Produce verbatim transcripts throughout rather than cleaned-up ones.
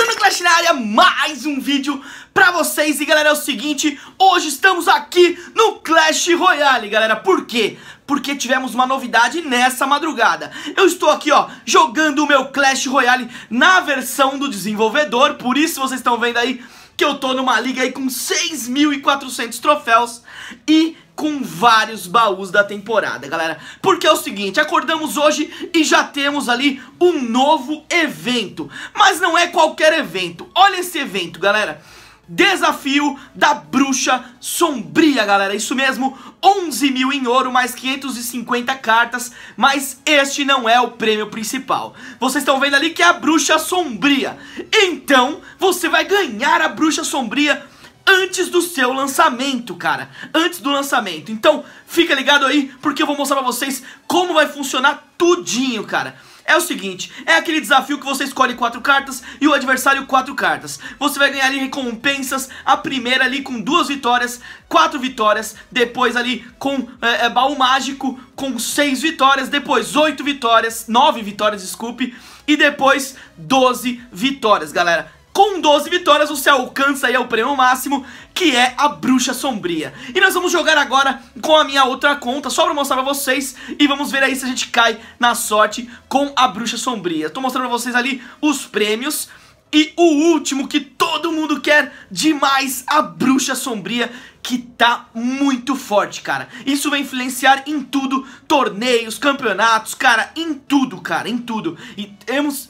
Gamer Clash na área, mais um vídeo pra vocês. E galera, é o seguinte, hoje estamos aqui no Clash Royale, galera. Por quê? Porque tivemos uma novidade nessa madrugada. Eu estou aqui, ó, jogando o meu Clash Royale na versão do desenvolvedor. Por isso vocês estão vendo aí que eu tô numa liga aí com seis mil e quatrocentos troféus e com vários baús da temporada, galera. Porque é o seguinte, acordamos hoje e já temos ali um novo evento. Mas não é qualquer evento. Olha esse evento, galera. Desafio da Bruxa Sombria, galera. Isso mesmo, onze mil em ouro, mais quinhentas e cinquenta cartas. Mas este não é o prêmio principal. Vocês estão vendo ali que é a Bruxa Sombria. Então, você vai ganhar a Bruxa Sombria antes do seu lançamento, cara. Antes do lançamento. Então, fica ligado aí, porque eu vou mostrar pra vocês como vai funcionar tudinho, cara. É o seguinte, é aquele desafio que você escolhe quatro cartas e o adversário quatro cartas. Você vai ganhar ali recompensas, a primeira ali com duas vitórias, quatro vitórias, depois ali com é, é, baú mágico com seis vitórias, depois oito vitórias, nove vitórias, desculpe, e depois doze vitórias, galera. Com doze vitórias você alcança aí o prêmio máximo, que é a Bruxa Sombria. E nós vamos jogar agora com a minha outra conta, só pra mostrar pra vocês. E vamos ver aí se a gente cai na sorte com a Bruxa Sombria. Tô mostrando pra vocês ali os prêmios. E o último que todo mundo quer demais, a Bruxa Sombria, que tá muito forte, cara. Isso vai influenciar em tudo, torneios, campeonatos, cara, em tudo, cara, em tudo. E temos...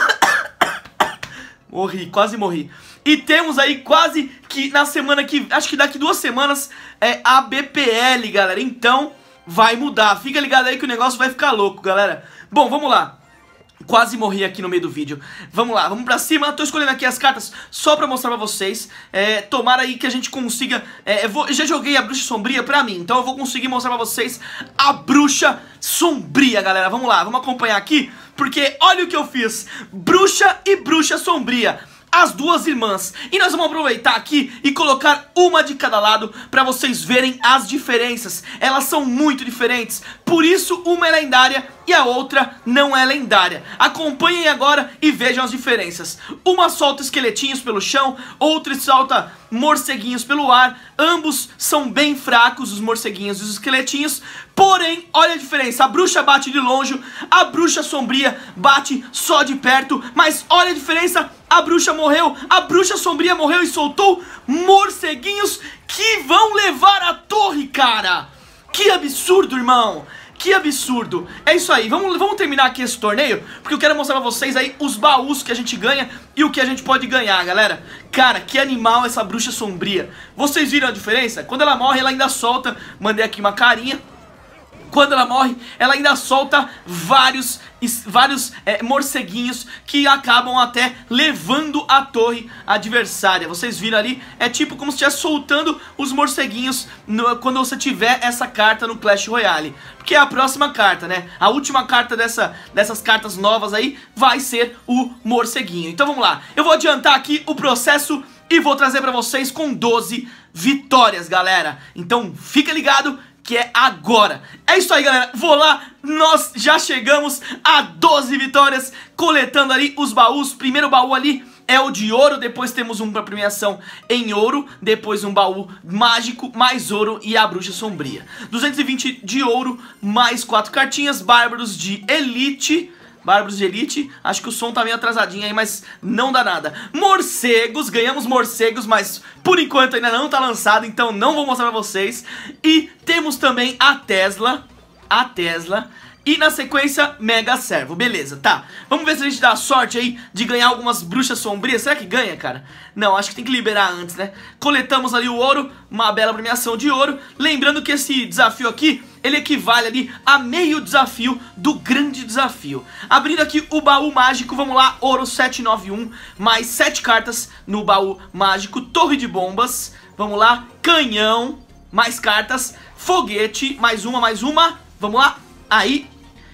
Morri, quase morri. E temos aí quase que na semana que... Acho que daqui duas semanas é a B P L, galera. Então vai mudar. Fica ligado aí que o negócio vai ficar louco, galera. Bom, vamos lá. Quase morri aqui no meio do vídeo. Vamos lá, vamos pra cima. Tô escolhendo aqui as cartas só pra mostrar pra vocês. é, Tomara aí que a gente consiga é, eu vou, já joguei a Bruxa Sombria pra mim, então eu vou conseguir mostrar pra vocês a Bruxa Sombria, galera. Vamos lá, vamos acompanhar aqui, porque olha o que eu fiz. Bruxa e Bruxa Sombria, as duas irmãs. E nós vamos aproveitar aqui e colocar uma de cada lado pra vocês verem as diferenças. Elas são muito diferentes, por isso uma é lendária e a outra não é lendária. Acompanhem agora e vejam as diferenças. Uma solta esqueletinhos pelo chão, outra solta morceguinhos pelo ar. Ambos são bem fracos, os morceguinhos e os esqueletinhos. Porém, olha a diferença, a bruxa bate de longe, a Bruxa Sombria bate só de perto. Mas olha a diferença, a bruxa morreu, a Bruxa Sombria morreu e soltou morceguinhos que vão levar a torre, cara. Que absurdo, irmão. Que absurdo. É isso aí, vamos, vamos terminar aqui esse torneio, porque eu quero mostrar pra vocês aí os baús que a gente ganha e o que a gente pode ganhar, galera. Cara, que animal essa Bruxa Sombria. Vocês viram a diferença? Quando ela morre, ela ainda solta, mandei aqui uma carinha. Quando ela morre, ela ainda solta vários, vários é, morceguinhos que acabam até levando a torre adversária. Vocês viram ali? É tipo como se estivesse soltando os morceguinhos no, quando você tiver essa carta no Clash Royale. Porque é a próxima carta, né? A última carta dessa, dessas cartas novas aí vai ser o morceguinho. Então vamos lá. Eu vou adiantar aqui o processo e vou trazer pra vocês com doze vitórias, galera. Então fica ligado que é agora. É isso aí, galera, vou lá, nós já chegamos a doze vitórias, coletando ali os baús. Primeiro baú ali é o de ouro, depois temos um para premiação em ouro, depois um baú mágico, mais ouro e a Bruxa Sombria. duzentos e vinte de ouro, mais quatro cartinhas, Bárbaros de Elite... Bárbaros de Elite, acho que o som tá meio atrasadinho aí, mas não dá nada. Morcegos, ganhamos morcegos, mas por enquanto ainda não tá lançado, então não vou mostrar pra vocês. E temos também a Tesla, a Tesla, e na sequência, Mega Servo, beleza, tá. Vamos ver se a gente dá a sorte aí de ganhar algumas Bruxas Sombrias. Será que ganha, cara? Não, acho que tem que liberar antes, né? Coletamos ali o ouro, uma bela premiação de ouro. Lembrando que esse desafio aqui, ele equivale ali a meio desafio do grande desafio. Abrindo aqui o baú mágico, vamos lá, ouro setecentos e noventa e um, mais sete cartas no baú mágico. Torre de bombas, vamos lá, canhão, mais cartas, foguete, mais uma, mais uma, vamos lá, aí,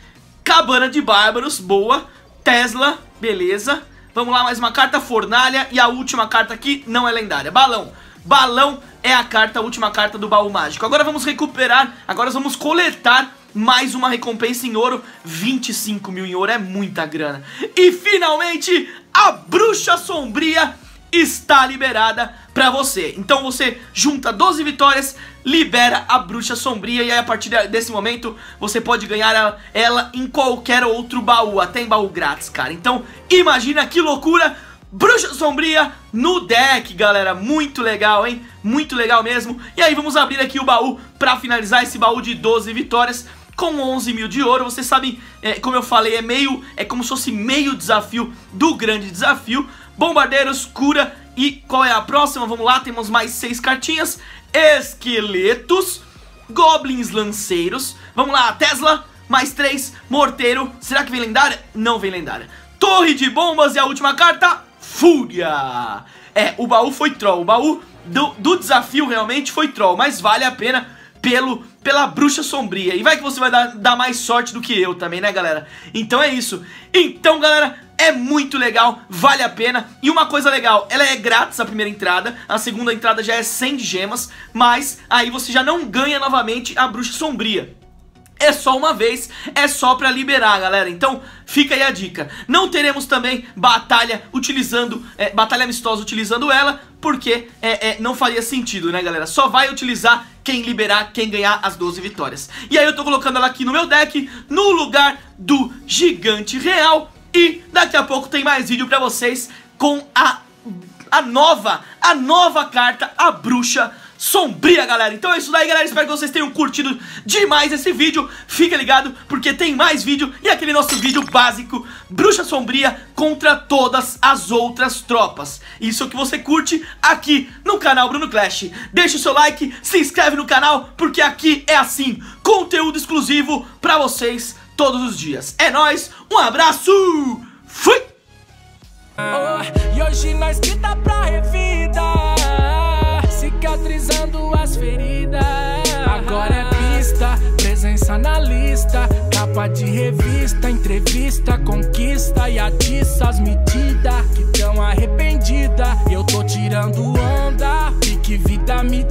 cabana de bárbaros, boa, Tesla, beleza. Vamos lá, mais uma carta, fornalha, e a última carta aqui não é lendária, balão. Balão é a carta, a última carta do baú mágico. Agora vamos recuperar, agora vamos coletar mais uma recompensa em ouro. Vinte e cinco mil em ouro é muita grana. E finalmente a Bruxa Sombria está liberada pra você. Então você junta doze vitórias, libera a Bruxa Sombria, e aí a partir desse momento você pode ganhar ela, ela em qualquer outro baú, até em baú grátis, cara. Então imagina que loucura, Bruxa Sombria no deck, galera. Muito legal, hein? Muito legal mesmo. E aí vamos abrir aqui o baú pra finalizar esse baú de doze vitórias com onze mil de ouro. Vocês sabem, é, como eu falei, é meio, é como se fosse meio desafio do grande desafio. Bombardeiros, cura. E qual é a próxima? Vamos lá, temos mais seis cartinhas. Esqueletos, goblins lanceiros. Vamos lá, Tesla, mais três. Morteiro, será que vem lendária? Não vem lendária. Torre de bombas e a última carta, Fúria. É, o baú foi troll. O baú do, do desafio realmente foi troll, mas vale a pena pelo, pela Bruxa Sombria. E vai que você vai dar, dar mais sorte do que eu também, né, galera? Então é isso. Então, galera, é muito legal, vale a pena. E uma coisa legal, ela é grátis a primeira entrada, a segunda entrada já é cem de gemas, mas aí você já não ganha novamente a Bruxa Sombria. É só uma vez, é só pra liberar, galera. Então fica aí a dica. Não teremos também batalha utilizando, é, batalha amistosa utilizando ela, porque é, é, não faria sentido, né, galera? Só vai utilizar quem liberar, quem ganhar as doze vitórias. E aí eu tô colocando ela aqui no meu deck, no lugar do Gigante Real. E daqui a pouco tem mais vídeo pra vocês com a, a nova, a nova carta, a Bruxa Sombria, galera. Então é isso daí, galera. Espero que vocês tenham curtido demais esse vídeo. Fica ligado, porque tem mais vídeo. E aquele nosso vídeo básico, Bruxa Sombria contra todas as outras tropas. Isso é o que você curte aqui no canal Bruno Clash. Deixa o seu like, se inscreve no canal, porque aqui é assim, conteúdo exclusivo pra vocês todos os dias. É nóis, um abraço, fui! Oh, e hoje nós que dá pra revida, cicatrizando as feridas. Agora é pista, presença na lista, capa de revista, entrevista, conquista e atiça as medidas que tão arrependida. Eu tô tirando onda, pique vida me